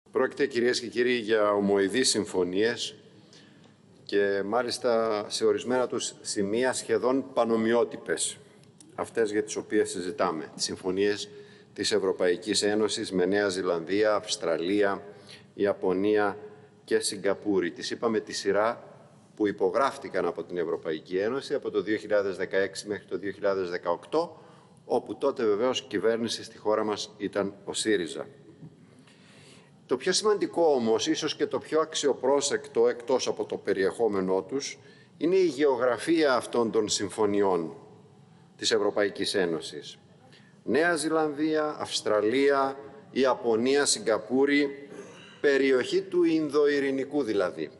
Πρόκειται, κυρίες και κύριοι, για ομοειδείς συμφωνίες και μάλιστα σε ορισμένα τους σημεία σχεδόν πανομοιότυπες, αυτές για τις οποίες συζητάμε, τις συμφωνίες της Ευρωπαϊκής Ένωσης με Νέα Ζηλανδία, Αυστραλία, Ιαπωνία και Σιγκαπούρη. Τις είπαμε τη σειρά που υπογράφτηκαν από την Ευρωπαϊκή Ένωση από το 2016 μέχρι το 2018, όπου τότε βεβαίως κυβέρνηση στη χώρα μας ήταν ο ΣΥΡΙΖΑ. Το πιο σημαντικό όμως, ίσως και το πιο αξιοπρόσεκτο εκτός από το περιεχόμενό τους, είναι η γεωγραφία αυτών των συμφωνιών της Ευρωπαϊκής Ένωσης. Νέα Ζηλανδία, Αυστραλία, Ιαπωνία, Σιγκαπούρη, περιοχή του Ινδοειρηνικού δηλαδή.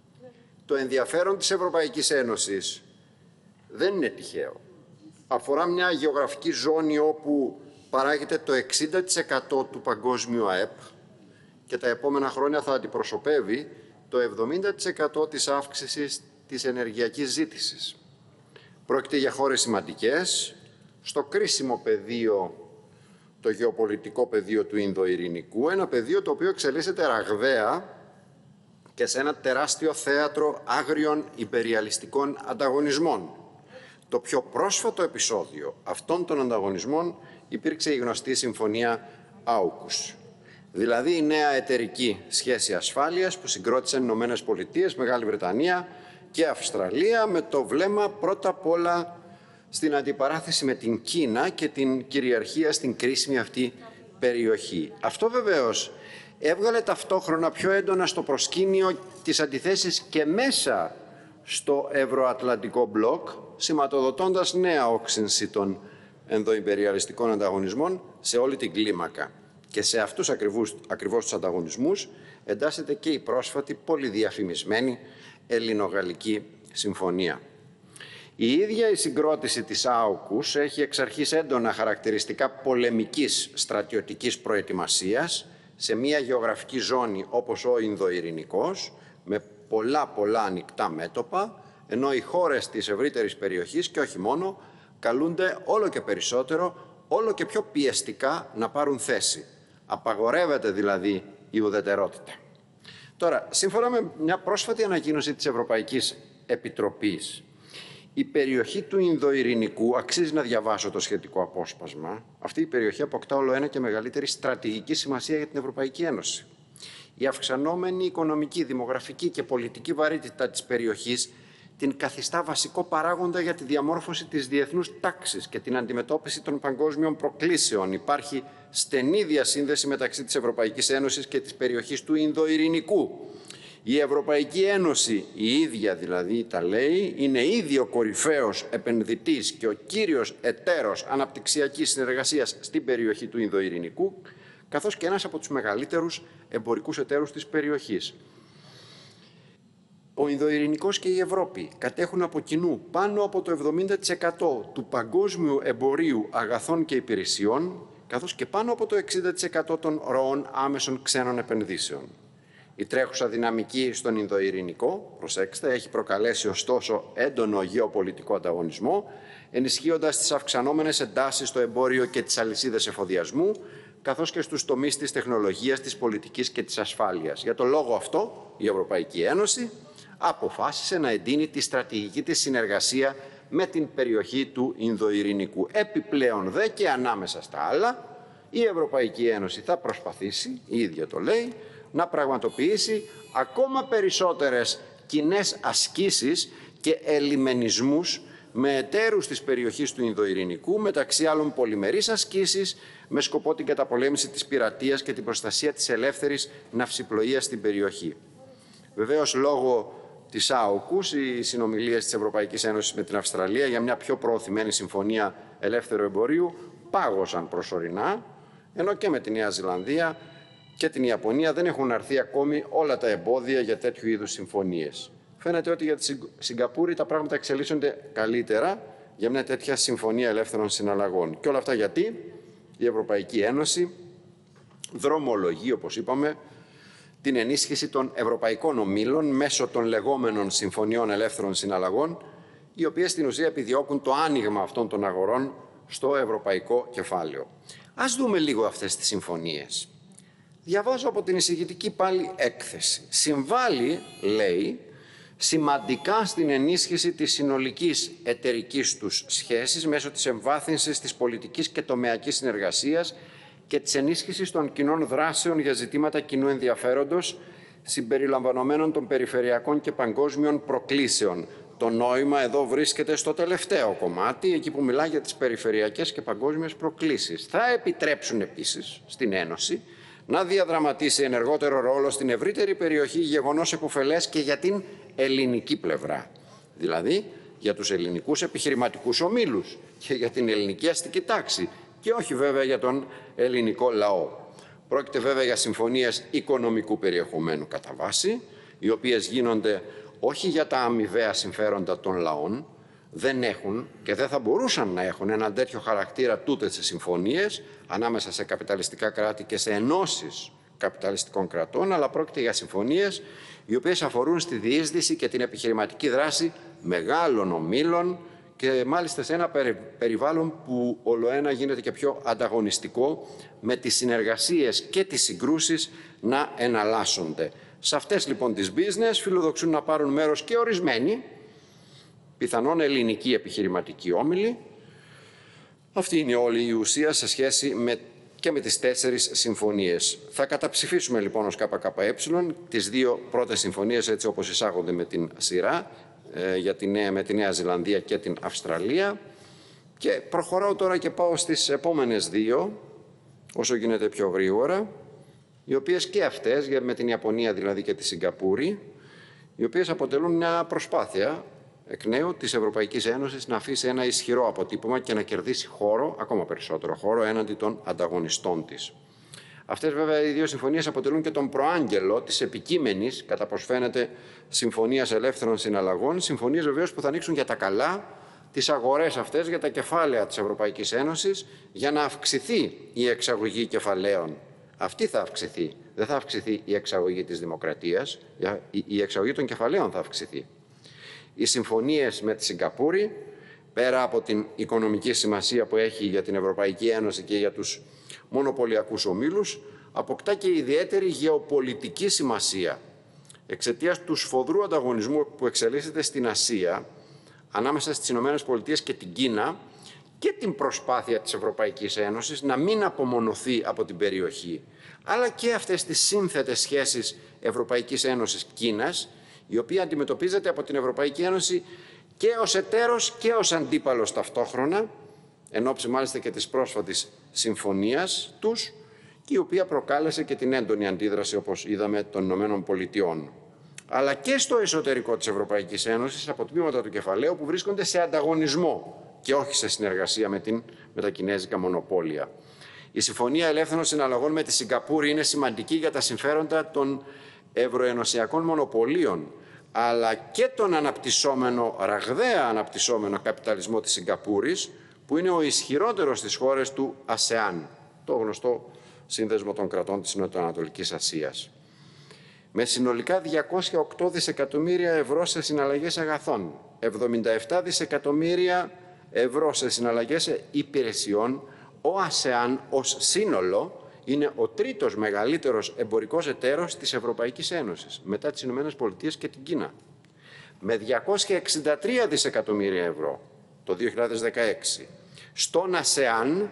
Το ενδιαφέρον της Ευρωπαϊκής Ένωσης δεν είναι τυχαίο. Αφορά μια γεωγραφική ζώνη όπου παράγεται το 60% του παγκόσμιου ΑΕΠ και τα επόμενα χρόνια θα αντιπροσωπεύει το 70% της αύξησης της ενεργειακής ζήτησης. Πρόκειται για χώρες σημαντικές, στο κρίσιμο πεδίο, το γεωπολιτικό πεδίο του Ινδοειρηνικού, ένα πεδίο το οποίο εξελίσσεται ραγδαία και σε ένα τεράστιο θέατρο άγριων υπεριαλιστικών ανταγωνισμών. Το πιο πρόσφατο επεισόδιο αυτών των ανταγωνισμών υπήρξε η γνωστή συμφωνία AUKUS. Δηλαδή η νέα εταιρική σχέση ασφάλειας που συγκρότησαν Ηνωμένες Πολιτείες, Μεγάλη Βρετανία και Αυστραλία με το βλέμμα πρώτα απ' όλα στην αντιπαράθεση με την Κίνα και την κυριαρχία στην κρίσιμη αυτή περιοχή. Αυτό βεβαίως έβγαλε ταυτόχρονα πιο έντονα στο προσκήνιο τις αντιθέσεις και μέσα στο ευρωατλαντικό μπλοκ, σηματοδοτώντας νέα όξυνση των ενδοϊμπεριαλιστικών ανταγωνισμών σε όλη την κλίμακα. Και σε αυτούς ακριβώς τους ανταγωνισμούς εντάσσεται και η πρόσφατη πολυδιαφημισμένη Ελληνογαλλική Συμφωνία. Η ίδια η συγκρότηση της AUKUS έχει εξ αρχής έντονα χαρακτηριστικά πολεμικής στρατιωτικής προετοιμασίας σε μια γεωγραφική ζώνη όπως ο Ινδοειρηνικός, με πολλά ανοιχτά μέτωπα, ενώ οι χώρες της ευρύτερης περιοχής και όχι μόνο καλούνται όλο και περισσότερο, όλο και πιο πιεστικά να πάρουν θέση. Απαγορεύεται δηλαδή η ουδετερότητα. Τώρα, σύμφωνα με μια πρόσφατη ανακοίνωση της Ευρωπαϊκής Επιτροπής, η περιοχή του Ινδοειρηνικού, αξίζει να διαβάσω το σχετικό απόσπασμα, αυτή η περιοχή αποκτά όλο ένα και μεγαλύτερη στρατηγική σημασία για την Ευρωπαϊκή Ένωση. Η αυξανόμενη οικονομική, δημογραφική και πολιτική βαρύτητα της περιοχής την καθιστά βασικό παράγοντα για τη διαμόρφωση της διεθνούς τάξης και την αντιμετώπιση των παγκόσμιων προκλήσεων. Υπάρχει στενή διασύνδεση μεταξύ της Ευρωπαϊκής Ένωσης και της περιοχής του Ινδοειρηνικού. Η Ευρωπαϊκή Ένωση, η ίδια δηλαδή τα λέει, είναι ήδη ο κορυφαίος επενδυτής και ο κύριος εταίρος αναπτυξιακής συνεργασίας στην περιοχή του Ινδοειρηνικού, καθώς και ένας από τους μεγαλύτερους εμπορικούς εταίρους της περιοχής. Ο Ινδοειρηνικός και η Ευρώπη κατέχουν από κοινού πάνω από το 70% του παγκόσμιου εμπορίου αγαθών και υπηρεσιών, καθώς και πάνω από το 60% των ροών άμεσων ξένων επενδύσεων. Η τρέχουσα δυναμική στον Ινδοειρηνικό, προσέξτε, έχει προκαλέσει ωστόσο έντονο γεωπολιτικό ανταγωνισμό, ενισχύοντας τις αυξανόμενες εντάσεις στο εμπόριο και τις αλυσίδες εφοδιασμού, καθώς και στους τομείς της τεχνολογίας, της πολιτικής και της ασφάλειας. Για τον λόγο αυτό, η Ευρωπαϊκή Ένωση αποφάσισε να εντείνει τη στρατηγική της συνεργασία με την περιοχή του Ινδοειρηνικού. Επιπλέον δε και ανάμεσα στα άλλα, η Ευρωπαϊκή Ένωση θα προσπαθήσει, η ίδια το λέει, να πραγματοποιήσει ακόμα περισσότερες κοινές ασκήσεις και ελιμενισμούς με εταίρους της περιοχής του Ινδοειρηνικού, μεταξύ άλλων πολυμερείς ασκήσεις, με σκοπό την καταπολέμηση της πειρατείας και την προστασία της ελεύθερης ναυσιπλοείας στην περιοχή. Βεβαίως, λόγω της AUKUS, οι συνομιλίες της Ευρωπαϊκής Ένωσης με την Αυστραλία για μια πιο προωθημένη συμφωνία ελεύθερου εμπορίου πάγωσαν προσωρινά, ενώ και με τη Νέα Ζηλανδία και την Ιαπωνία δεν έχουν αρθεί ακόμη όλα τα εμπόδια για τέτοιου είδους συμφωνίες. Φαίνεται ότι για τη Σιγκαπούρη τα πράγματα εξελίσσονται καλύτερα για μια τέτοια συμφωνία ελεύθερων συναλλαγών. Και όλα αυτά γιατί η Ευρωπαϊκή Ένωση δρομολογεί, όπως είπαμε, την ενίσχυση των ευρωπαϊκών ομίλων μέσω των λεγόμενων συμφωνιών ελεύθερων συναλλαγών, οι οποίες στην ουσία επιδιώκουν το άνοιγμα αυτών των αγορών στο ευρωπαϊκό κεφάλαιο. Ας δούμε λίγο αυτές τις συμφωνίες. Διαβάζω από την εισηγητική πάλι έκθεση. Συμβάλλει, λέει, σημαντικά στην ενίσχυση της συνολικής εταιρικής τους σχέσης μέσω της εμβάθυνσης της πολιτικής και τομεακής συνεργασίας και της ενίσχυσης των κοινών δράσεων για ζητήματα κοινού ενδιαφέροντος συμπεριλαμβανομένων των περιφερειακών και παγκόσμιων προκλήσεων. Το νόημα εδώ βρίσκεται στο τελευταίο κομμάτι, εκεί που μιλά για τις περιφερειακές και παγκόσμιες προκλήσεις. Θα επιτρέψουν επίσης στην Ένωση να διαδραματίσει ενεργότερο ρόλο στην ευρύτερη περιοχή, γεγονός επωφελές και για την ελληνική πλευρά. Δηλαδή για τους ελληνικούς επιχειρηματικούς ομίλους και για την ελληνική αστική τάξη και όχι βέβαια για τον ελληνικό λαό. Πρόκειται βέβαια για συμφωνίες οικονομικού περιεχομένου κατά βάση, οι οποίες γίνονται όχι για τα αμοιβαία συμφέροντα των λαών, δεν έχουν και δεν θα μπορούσαν να έχουν έναν τέτοιο χαρακτήρα τούτες τις συμφωνίες ανάμεσα σε καπιταλιστικά κράτη και σε ενώσεις καπιταλιστικών κρατών, αλλά πρόκειται για συμφωνίες οι οποίες αφορούν στη διείσδυση και την επιχειρηματική δράση μεγάλων ομίλων και μάλιστα σε ένα περιβάλλον που ολοένα γίνεται και πιο ανταγωνιστικό, με τις συνεργασίες και τις συγκρούσεις να εναλλάσσονται. Σε αυτές λοιπόν τις business φιλοδοξούν να πάρουν μέρος και ορισμένοι, πιθανόν ελληνικοί επιχειρηματικοί όμιλοι. Αυτή είναι όλη η ουσία σε σχέση και με τις 4 συμφωνίες. Θα καταψηφίσουμε λοιπόν ως ΚΚΕ τις 2 πρώτες συμφωνίες έτσι όπως εισάγονται με την σειρά, με τη Νέα Ζηλανδία και την Αυστραλία, και προχωράω τώρα και πάω στις επόμενες 2, όσο γίνεται πιο γρήγορα, οι οποίες και αυτές, με την Ιαπωνία δηλαδή και τη Σιγκαπούρη, οι οποίες αποτελούν μια προσπάθεια εκ νέου της Ευρωπαϊκής Ένωσης να αφήσει ένα ισχυρό αποτύπωμα και να κερδίσει χώρο, ακόμα περισσότερο χώρο, έναντι των ανταγωνιστών της. Αυτές βέβαια οι 2 συμφωνίες αποτελούν και τον προάγγελο της επικείμενης, κατά πως φαίνεται, συμφωνίας ελεύθερων συναλλαγών, συμφωνίες βεβαίως που θα ανοίξουν για τα καλά τις αγορές αυτές για τα κεφάλαια της Ευρωπαϊκής Ένωσης, για να αυξηθεί η εξαγωγή κεφαλαίων. Αυτή θα αυξηθεί. Δεν θα αυξηθεί η εξαγωγή της δημοκρατίας, η εξαγωγή των κεφαλαίων θα αυξηθεί. Οι συμφωνίες με τη Σιγκαπούρη, πέρα από την οικονομική σημασία που έχει για την Ευρωπαϊκή Ένωση και για τους μονοπωλιακούς ομίλους, αποκτά και ιδιαίτερη γεωπολιτική σημασία εξαιτίας του σφοδρού ανταγωνισμού που εξελίσσεται στην Ασία ανάμεσα στις ΗΠΑ και την Κίνα και την προσπάθεια της Ευρωπαϊκής Ένωσης να μην απομονωθεί από την περιοχή, αλλά και αυτές τις σύνθετες σχέσεις Ευρωπαϊκής Ένωσης-Κίνας, η οποία αντιμετωπίζεται από την Ευρωπαϊκή Ένωση και ως εταίρος και ως αντίπαλος ταυτόχρονα, εν ώψη μάλιστα και της πρόσφατης συμφωνίας τους, και η οποία προκάλεσε και την έντονη αντίδραση, όπως είδαμε, των Ηνωμένων Πολιτειών. Αλλά και στο εσωτερικό της Ευρωπαϊκής Ένωσης, από τμήματα του κεφαλαίου που βρίσκονται σε ανταγωνισμό και όχι σε συνεργασία με τα κινέζικα μονοπόλια. Η Συμφωνία Ελεύθερων Συναλλαγών με τη Σιγκαπούρη είναι σημαντική για τα συμφέροντα των ευρωενωσιακών μονοπωλίων, αλλά και τον ραγδαία αναπτυσσόμενο καπιταλισμό της Σιγκαπούρης, που είναι ο ισχυρότερος στις χώρες του ΑΣΕΑΝ, το γνωστό σύνδεσμο των κρατών της Νοτιοανατολικής Ασίας. Με συνολικά 208 δισεκατομμύρια ευρώ σε συναλλαγές αγαθών, 77 δισεκατομμύρια ευρώ σε συναλλαγές υπηρεσιών, ο ΑΣΕΑΝ ως σύνολο είναι ο 3ος μεγαλύτερος εμπορικός εταίρος της Ευρωπαϊκής Ένωσης, μετά τις Ηνωμένες Πολιτείες και την Κίνα. Με 263 δισεκατομμύρια ευρώ το 2016. Στον ΑΣΕΑΝ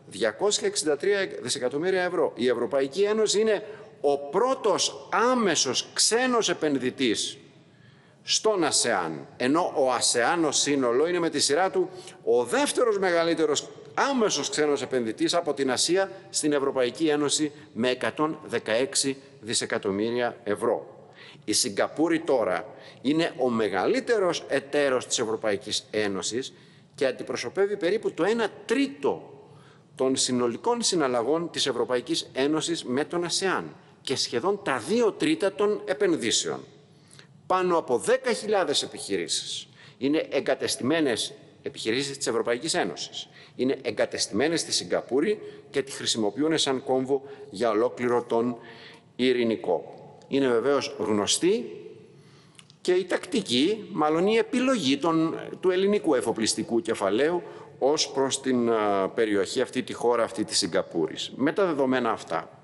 263 δισεκατομμύρια ευρώ. Η Ευρωπαϊκή Ένωση είναι ο πρώτος άμεσος ξένος επενδυτής στον ΑΣΕΑΝ, ενώ ο ΑΣΕΑΝ ως σύνολο είναι με τη σειρά του ο δεύτερος μεγαλύτερος άμεσος ξένος επενδυτής από την Ασία στην Ευρωπαϊκή Ένωση με 116 δισεκατομμύρια ευρώ. Η Σιγκαπούρη τώρα είναι ο μεγαλύτερος εταίρος της Ευρωπαϊκής Ένωσης και αντιπροσωπεύει περίπου το 1/3 των συνολικών συναλλαγών της Ευρωπαϊκής Ένωσης με τον ΑΣΕΑΝ και σχεδόν τα 2/3 των επενδύσεων. Πάνω από 10.000 επιχειρήσεις είναι εγκατεστημένες, επιχειρήσεις της Ευρωπαϊκής Ένωσης. Είναι εγκατεστημένες στη Σιγκαπούρη και τη χρησιμοποιούν σαν κόμβο για ολόκληρο τον Ειρηνικό. Είναι βεβαίως γνωστή και η τακτική, μάλλον η επιλογή του ελληνικού εφοπλιστικού κεφαλαίου ως προς την περιοχή αυτή, τη χώρα αυτή της Σιγκαπούρης. Με τα δεδομένα αυτά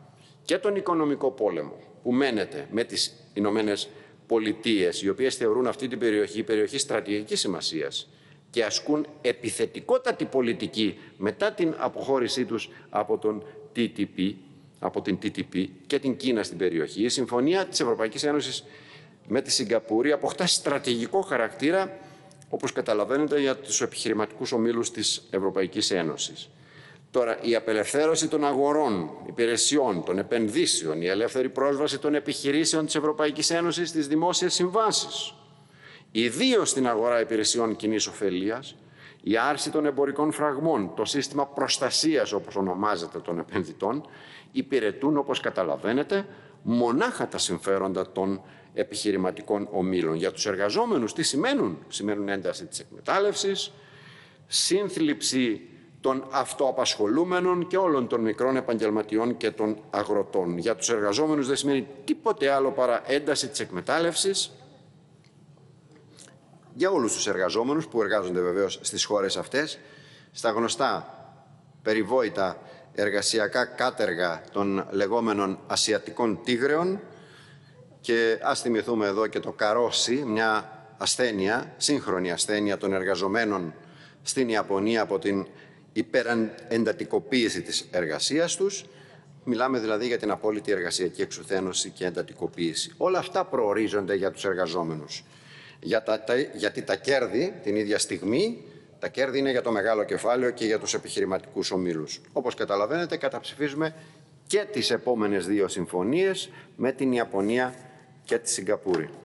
και τον οικονομικό πόλεμο που μένεται με τις Ηνωμένες Πολιτείες, οι οποίες θεωρούν αυτή την περιοχή στρατηγικής σημασίας και ασκούν επιθετικότατη πολιτική μετά την αποχώρησή τους από την TTP και την Κίνα στην περιοχή, η συμφωνία της Ευρωπαϊκής Ένωσης με τη Σιγκαπούρη αποκτά στρατηγικό χαρακτήρα, όπως καταλαβαίνετε, για τους επιχειρηματικούς ομίλους της Ευρωπαϊκής Ένωσης. Τώρα, η απελευθέρωση των αγορών, υπηρεσιών, των επενδύσεων, η ελεύθερη πρόσβαση των επιχειρήσεων της Ευρωπαϊκής Ένωσης στις δημόσιες συμβάσεις, ιδίως στην αγορά υπηρεσιών κοινής ωφελίας, η άρση των εμπορικών φραγμών, το σύστημα προστασίας, όπως ονομάζεται, των επενδυτών, υπηρετούν, όπως καταλαβαίνετε, μονάχα τα συμφέροντα των επιχειρηματικών ομίλων. Για τους εργαζόμενους τι σημαίνουν? Σημαίνουν ένταση της εκμετάλλευσης, σύνθλιψη των αυτοαπασχολούμενων και όλων των μικρών επαγγελματιών και των αγροτών. Για τους εργαζόμενους δεν σημαίνει τίποτε άλλο παρά ένταση της εκμετάλλευσης. Για όλους τους εργαζόμενους που εργάζονται βεβαίως στις χώρες αυτές, στα γνωστά περιβόητα εργασιακά κάτεργα των λεγόμενων ασιατικών τίγρεων, και ας θυμηθούμε εδώ και το καρόσι, μια ασθένεια, σύγχρονη ασθένεια των εργαζομένων στην Ιαπωνία από την υπερεντατικοποίηση της εργασίας τους. Μιλάμε δηλαδή για την απόλυτη εργασιακή εξουθένωση και εντατικοποίηση. Όλα αυτά προορίζονται για τους εργαζόμενους. Γιατί τα κέρδη την ίδια στιγμή, τα κέρδη είναι για το μεγάλο κεφάλαιο και για τους επιχειρηματικούς ομίλους. Όπως καταλαβαίνετε, καταψηφίζουμε και τις επόμενες δύο συμφωνίες με την Ιαπωνία και τη Σιγκαπούρη.